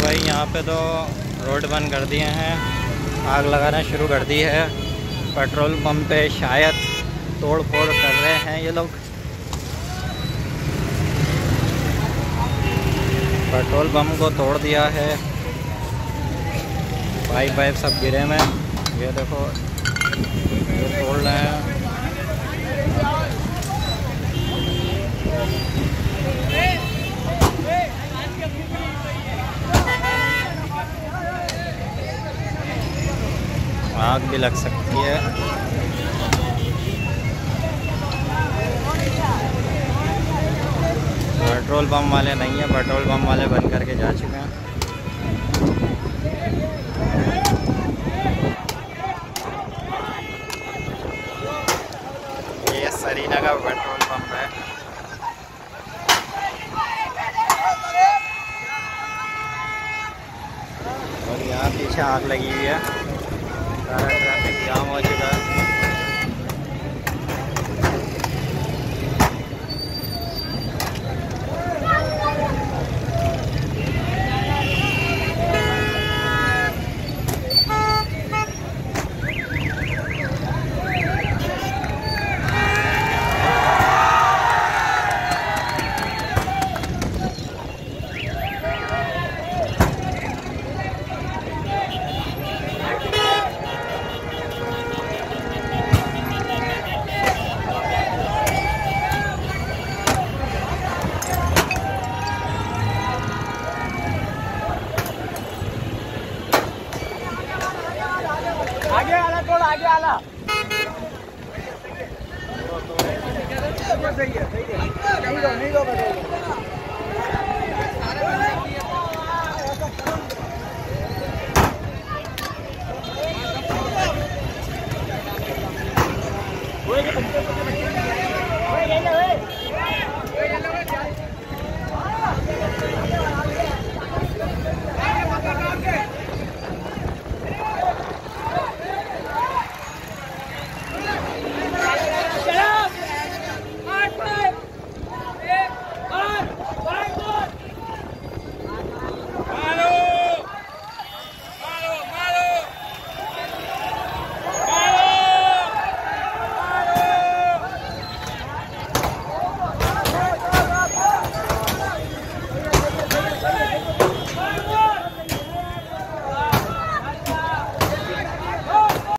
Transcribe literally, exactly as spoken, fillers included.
भाई यहाँ पे तो रोड बंद कर दिए हैं, आग लगाना शुरू कर दी है। पेट्रोल पंप पे शायद तोड़ फोड़ कर रहे हैं ये लोग। पेट्रोल पंप को तोड़ दिया है, पाइप वाइप सब गिरे में। ये देखो ये तोड़ रहे हैं। आग भी लग सकती है। पेट्रोल पंप वाले नहीं है, पेट्रोल पंप वाले बंद करके जा चुके हैं। ये सरीना का पेट्रोल पंप है। और यहाँ पीछे आग लगी हुई है, सारा ट्रैफिक जाम हो चुका है। आगे आला थोड़ा आगे आला। सही है सही है नहीं दो नहीं दो